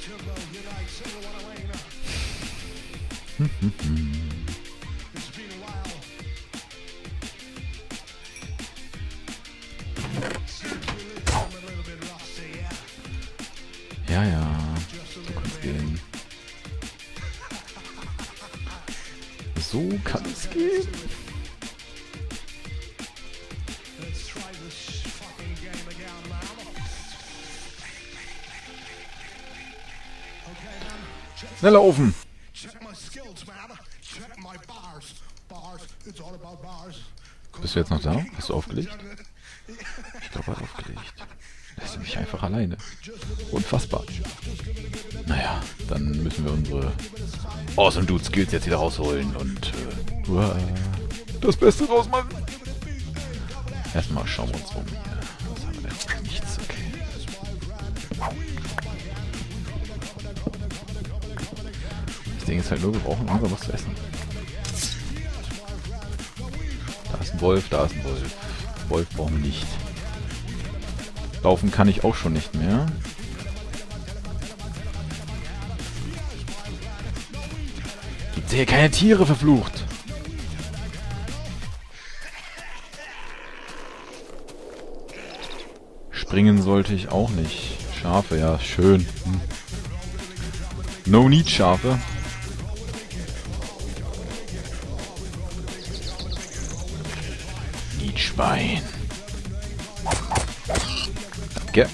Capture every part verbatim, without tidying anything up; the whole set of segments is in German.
Ja, ja. So kann es gehen. So kann es gehen. Schneller Ofen! Bist du jetzt noch da? Hast du aufgelegt? Ich glaube, er hat aufgelegt. Lässt mich einfach alleine. Unfassbar. Naja, dann müssen wir unsere Awesome Dude Skills jetzt wieder rausholen und äh, uah, das Beste draus machen. Erstmal schauen wir uns um hier. Was haben wir denn? Nichts, okay. Das Ding ist halt nur, wir brauchen langsam was zu essen. Da ist ein Wolf, da ist ein Wolf. Wolf brauchen wir nicht. Laufen kann ich auch schon nicht mehr. Gibt hier keine Tiere, verflucht. Springen sollte ich auch nicht. Schafe, ja, schön. Hm. No need Schafe. Need Schwein. Danke.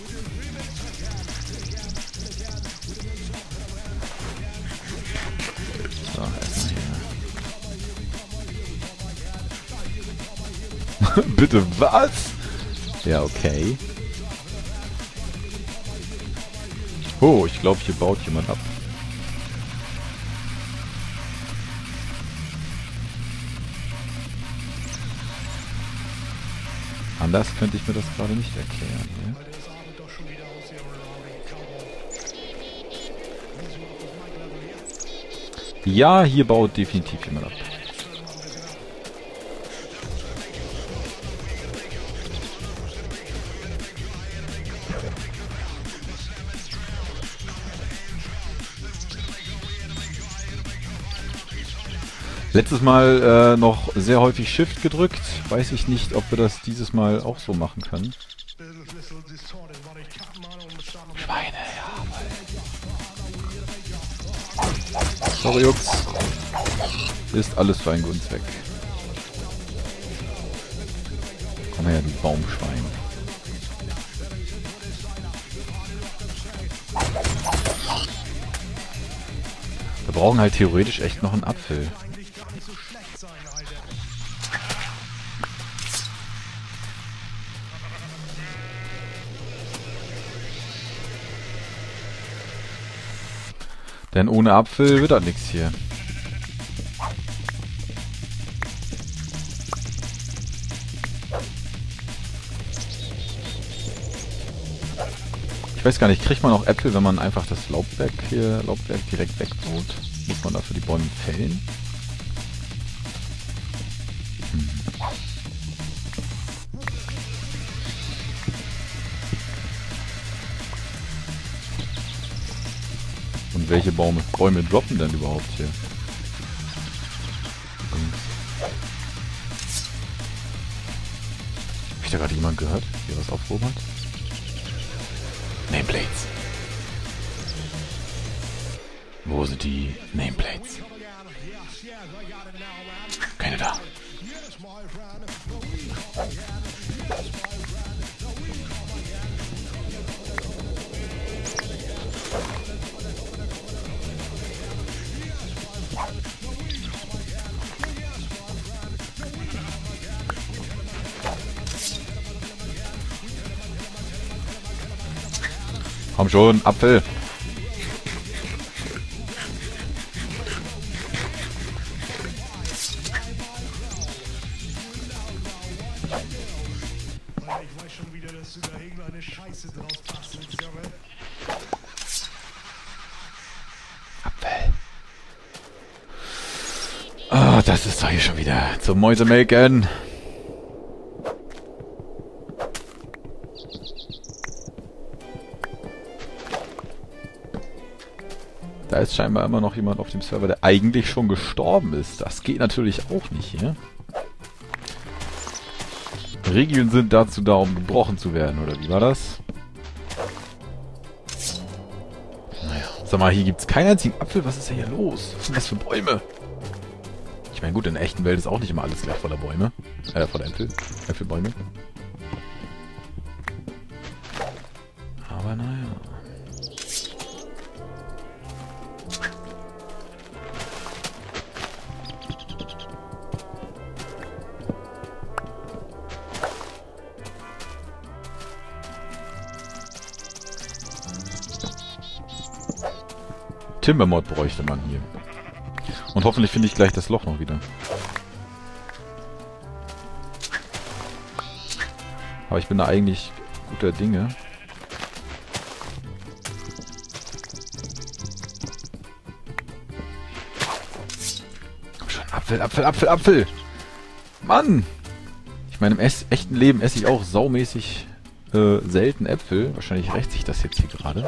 So, erstmal hier. Bitte was? Ja, okay. Oh, ich glaube, hier baut jemand ab. Anders könnte ich mir das gerade nicht erklären. Hier. Ja, hier baut definitiv jemand ab. Letztes Mal äh, noch sehr häufig Shift gedrückt. Weiß ich nicht, ob wir das dieses Mal auch so machen können. Schweine, ja. Sorry, Jux. Ist alles für einen guten Zweck. Komm her, du Baumschwein. Wir brauchen halt theoretisch echt noch einen Apfel. Denn ohne Apfel wird das nichts hier. Ich weiß gar nicht, kriegt man auch Äpfel, wenn man einfach das Laubwerk hier, Laubwerk direkt wegbaut? Muss man dafür die Bäume fällen? Hm. Und welche Bäume, Bäume droppen denn überhaupt hier? Hm. Hab ich da gerade jemand gehört, der was aufgehoben hat? Nameplates. Wo sind die Nameplates? Keine da. Komm schon, Apfel. Apfel. Oh, das ist doch hier schon wieder zum Mäusemelken. Da ist scheinbar immer noch jemand auf dem Server, der eigentlich schon gestorben ist. Das geht natürlich auch nicht hier. Regeln sind dazu da, um gebrochen zu werden, oder wie war das? Naja, sag mal, hier gibt's keinen einzigen Apfel. Was ist denn hier los? Was sind das für Bäume? Ich meine, gut, in der echten Welt ist auch nicht immer alles gleich voller Bäume. Äh, voller Äpfel. Äpfelbäume. Aber naja. Timbermod bräuchte man hier. Und hoffentlich finde ich gleich das Loch noch wieder. Aber ich bin da eigentlich guter Dinge. Komm schon, Apfel, Apfel, Apfel, Apfel! Mann! Ich meine, im es echten Leben esse ich auch saumäßig äh, selten Äpfel. Wahrscheinlich rächt sich das jetzt hier gerade.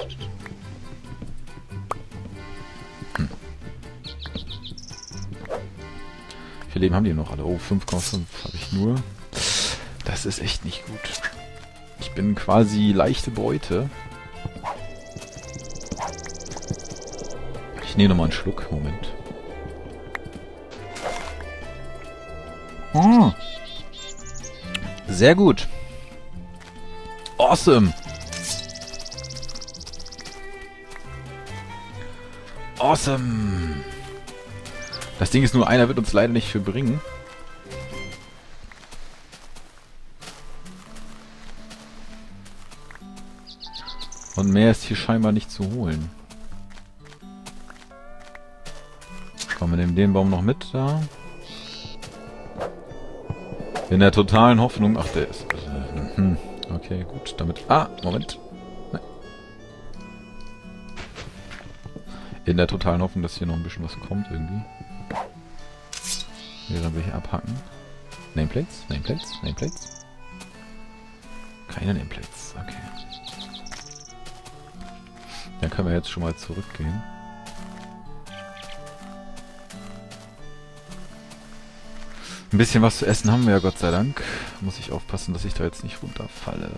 Wie viel Leben haben die noch alle? Oh, fünf Komma fünf habe ich nur. Das ist echt nicht gut. Ich bin quasi leichte Beute. Ich nehme nochmal einen Schluck. Moment. Hm. Sehr gut. Awesome. Awesome. Das Ding ist nur, einer wird uns leider nicht für bringen. Und mehr ist hier scheinbar nicht zu holen. Komm, wir nehmen den Baum noch mit da. In der totalen Hoffnung... Ach, der ist... Äh, okay, gut, damit... Ah, Moment. Nein. In der totalen Hoffnung, dass hier noch ein bisschen was kommt irgendwie. Während wir hier abhacken. Nameplates, Nameplates, Nameplates. Keine Nameplates, okay. Dann können wir jetzt schon mal zurückgehen. Ein bisschen was zu essen haben wir ja, Gott sei Dank. Muss ich aufpassen, dass ich da jetzt nicht runterfalle.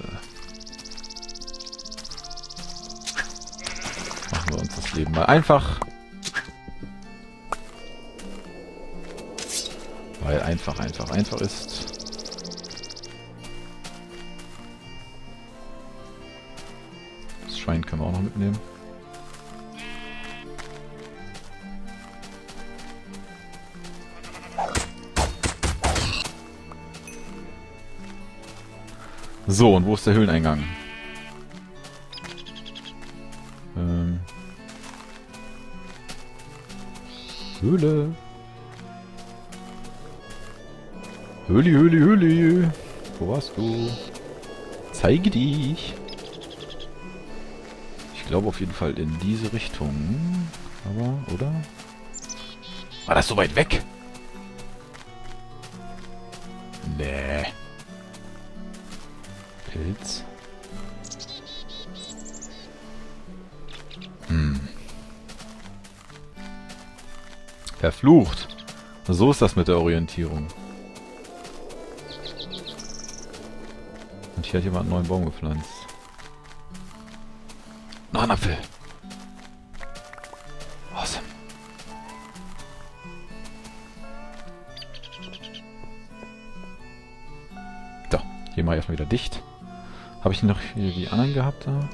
Machen wir uns das Leben mal einfach. Weil einfach, einfach, einfach ist. Das Schwein können wir auch noch mitnehmen. So, und wo ist der Höhleneingang? Ähm. Höhle. Höhli, Höhli, Höhli. Wo warst du? Zeige dich. Ich glaube auf jeden Fall in diese Richtung. Aber, oder? War das so weit weg? Nee. Pilz. Hm. Verflucht. So ist das mit der Orientierung. Und hier hat jemand einen neuen Baum gepflanzt. Noch ein Apfel. Awesome. So, hier mache ich erstmal wieder dicht. Habe ich noch hier die anderen gehabt da?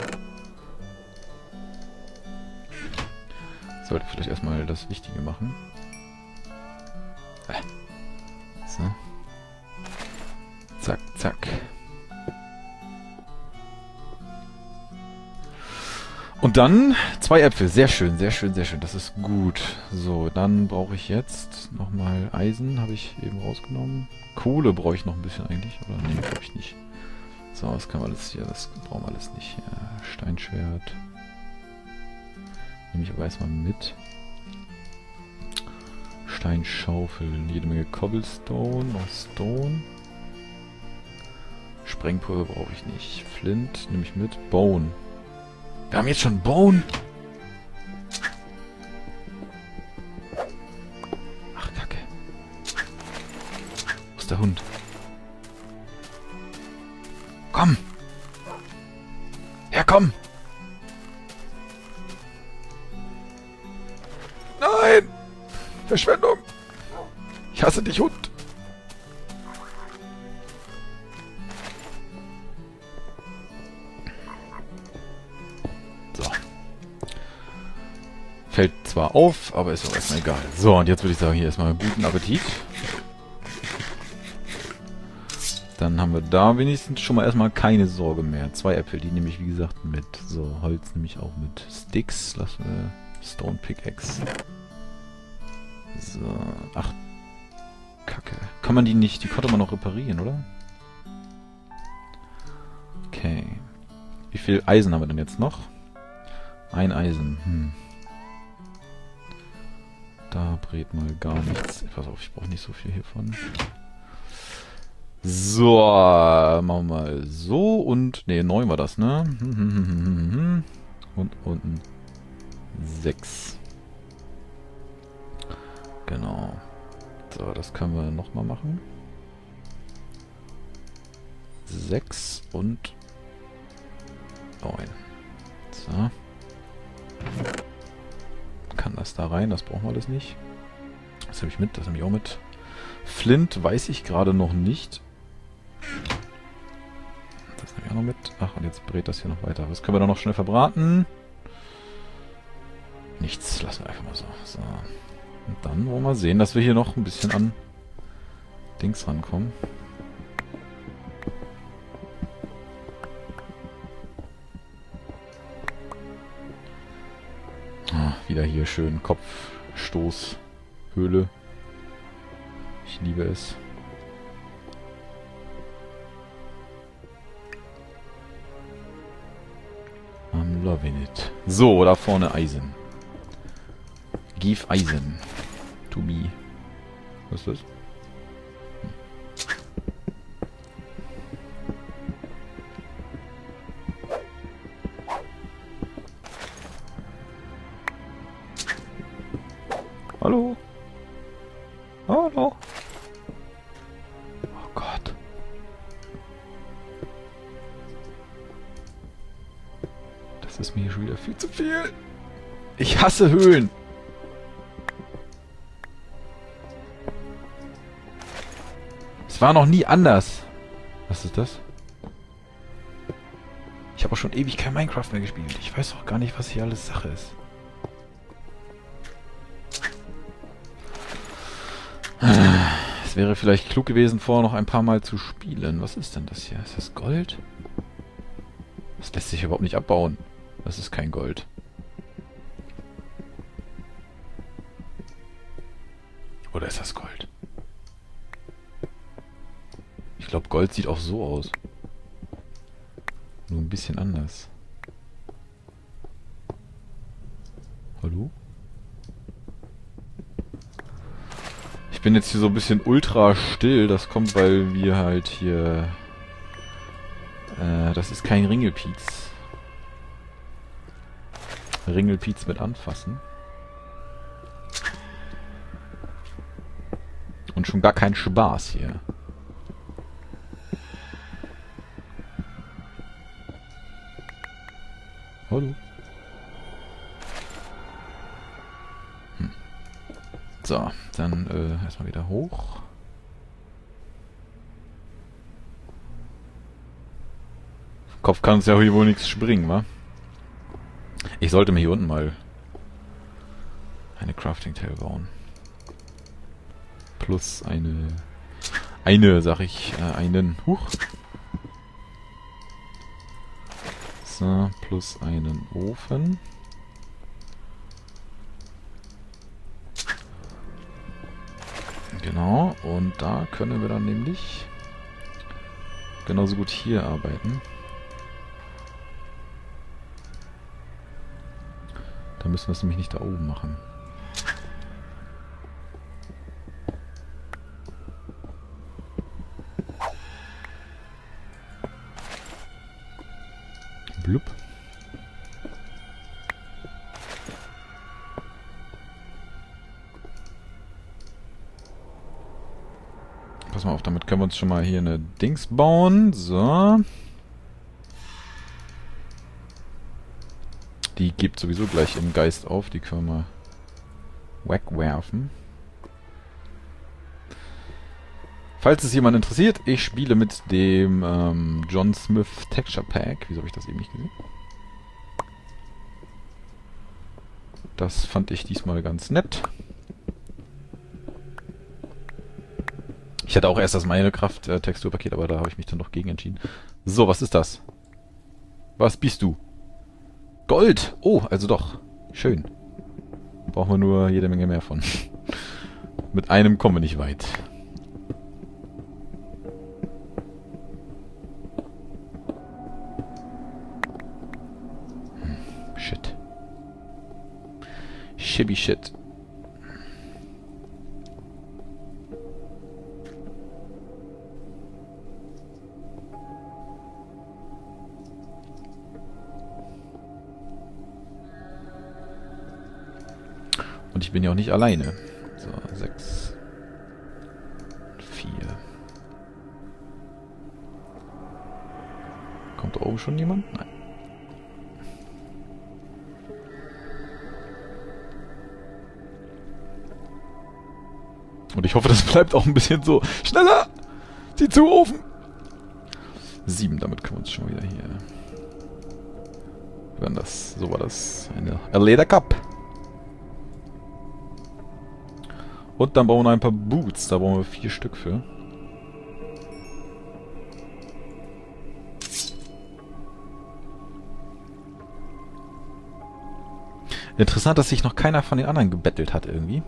Sollte vielleicht erstmal das Wichtige machen. So. Zack, zack. Und dann zwei Äpfel. Sehr schön, sehr schön, sehr schön. Das ist gut. So, dann brauche ich jetzt nochmal Eisen. Habe ich eben rausgenommen. Kohle brauche ich noch ein bisschen eigentlich. Oder nee, glaube ich nicht. So, das kann man alles hier. Das brauchen wir alles nicht. Ja, Steinschwert. Nehme ich aber erstmal mit. Steinschaufel. Jede Menge Cobblestone. Noch Stone. Sprengpulver brauche ich nicht. Flint nehme ich mit. Bone. Wir haben jetzt schon Bone. ist der Hund? Komm! Ja, komm! Nein! Verschwendung! Ich hasse dich, Hund! So. Fällt zwar auf, aber ist auch erstmal egal. So, und jetzt würde ich sagen, hier erstmal guten Appetit. Dann haben wir da wenigstens schon mal erstmal keine Sorge mehr. Zwei Äpfel, die nehme ich wie gesagt mit. So, Holz nehme ich auch mit. Sticks, lassen wir Stone Pickaxe. So, ach, Kacke. Kann man die nicht, die konnte man noch reparieren, oder? Okay. Wie viel Eisen haben wir denn jetzt noch? Ein Eisen, hm. Da brät mal gar nichts. Pass auf, ich brauche nicht so viel hiervon. So, machen wir mal so und... Ne, neun war das, ne? Und unten sechs. Genau. So, das können wir nochmal machen. sechs und neun. So. Kann das da rein? Das brauchen wir alles nicht. Das habe ich mit, das habe ich auch mit. Flint weiß ich gerade noch nicht. Das nehme ich auch noch mit. Ach, und jetzt brät das hier noch weiter. Was können wir da noch schnell verbraten? Nichts, lassen wir einfach mal so. So. Und dann wollen wir mal sehen, dass wir hier noch ein bisschen an Dings rankommen. Ah, wieder hier schön Kopfstoß, Höhle. Ich liebe es. I'm loving it. So, da vorne Eisen. Give Eisen. To me. Was ist das? Hm. Hallo? Hallo? Oh Gott. Das ist mir schon wieder viel zu viel. Ich hasse Höhlen. Es war noch nie anders. Was ist das? Ich habe auch schon ewig kein Minecraft mehr gespielt. Ich weiß auch gar nicht, was hier alles Sache ist. Es wäre vielleicht klug gewesen, vorher noch ein paar Mal zu spielen. Was ist denn das hier? Ist das Gold? Das lässt sich überhaupt nicht abbauen. Das ist kein Gold. Oder ist das Gold? Ich glaube, Gold sieht auch so aus. Nur ein bisschen anders. Hallo? Ich bin jetzt hier so ein bisschen ultra still. Das kommt, weil wir halt hier... Äh, das ist kein Ringelpiez. Ringelpiez mit anfassen. Und schon gar kein Spaß hier. Hallo? Hm. So, dann äh, erstmal wieder hoch. Kopf kann uns ja hier wohl nichts springen, wa? Ich sollte mir hier unten mal eine Crafting Table bauen. Plus eine... Eine, sag ich, äh, einen... Huch. So, plus einen Ofen. Genau, und da können wir dann nämlich genauso gut hier arbeiten. Da müssen wir es nämlich nicht da oben machen. Blub. pass mal auf, damit können wir uns schon mal hier eine Dings bauen. So. Die gibt sowieso gleich im Geist auf. Die können wir mal wegwerfen. Falls es jemand interessiert, ich spiele mit dem ähm, John Smith Texture Pack. Wieso habe ich das eben nicht gesehen? Das fand ich diesmal ganz nett. Ich hatte auch erst das Minecraft-Texturpaket, aber da habe ich mich dann noch gegen entschieden. So, was ist das? Was bist du? Gold! Oh, also doch. Schön. Brauchen wir nur jede Menge mehr von. Mit einem kommen wir nicht weit. Hm, shit. Shibby shit. Und ich bin ja auch nicht alleine. So, sechs. Vier. Kommt da oben schon jemand? Nein. Und ich hoffe, das bleibt auch ein bisschen so. Schneller! Zieh zu, Ofen! Sieben, damit können wir uns schon wieder hier... Wenn das... So war das. Eine A Leder Cup. Und dann bauen wir ein paar Boots. Da brauchen wir vier Stück für. Interessant, dass sich noch keiner von den anderen gebettelt hat irgendwie.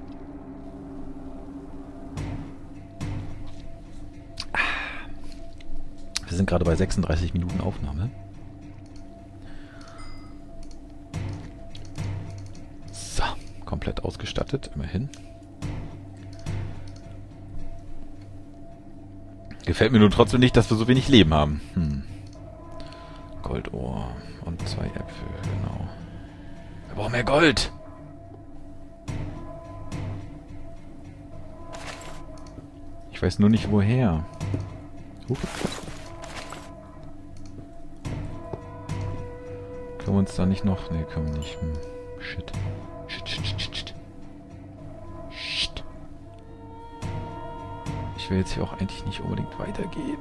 Wir sind gerade bei sechsunddreißig Minuten Aufnahme. So, komplett ausgestattet, immerhin. Gefällt mir nur trotzdem nicht, dass wir so wenig Leben haben. Hm. Goldohr und zwei Äpfel, genau. Wir brauchen mehr Gold! Ich weiß nur nicht woher. Huch. Können wir uns da nicht noch... Ne, können wir nicht. Hm. Shit. Shit, shit, shit, shit. Shit. Ich will jetzt hier auch eigentlich nicht unbedingt weitergehen.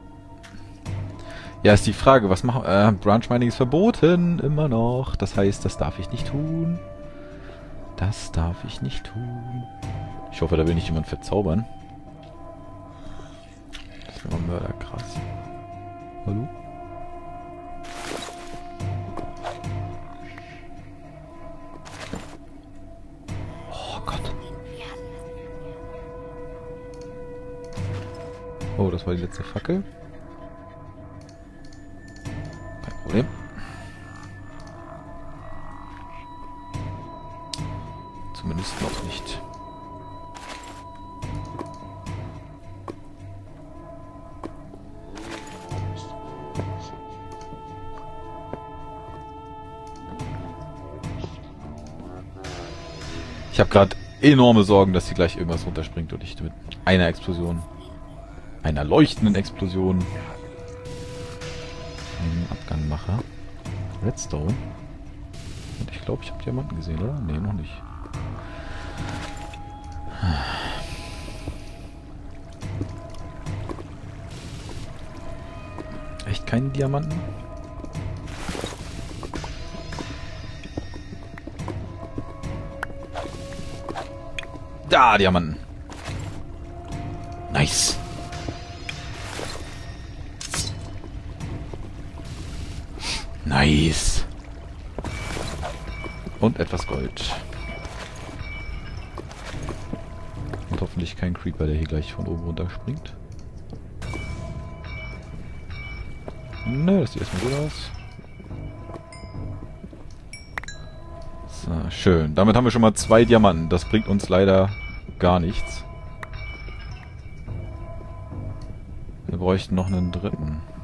Ja, ist die Frage, was machen... Äh, Branch Mining ist verboten, immer noch. Das heißt, das darf ich nicht tun. Das darf ich nicht tun. Ich hoffe, da will nicht jemand verzaubern. Das wäre mal mörderkrass. Hallo? Oh Gott. Oh, das war die letzte Fackel. Kein Problem. Zumindest noch nicht. Ich habe gerade enorme Sorgen, dass hier gleich irgendwas runterspringt und ich mit einer Explosion, einer leuchtenden Explosion, einen Abgang mache. Redstone. Und ich glaube, ich habe Diamanten gesehen, oder? Nee, noch nicht. Echt keine Diamanten? Da, Diamanten. Nice. Nice. Und etwas Gold. Und hoffentlich kein Creeper, der hier gleich von oben runter springt. Ne, das sieht erstmal gut aus. So, schön. Damit haben wir schon mal zwei Diamanten. Das bringt uns leider gar nichts. Wir bräuchten noch einen dritten.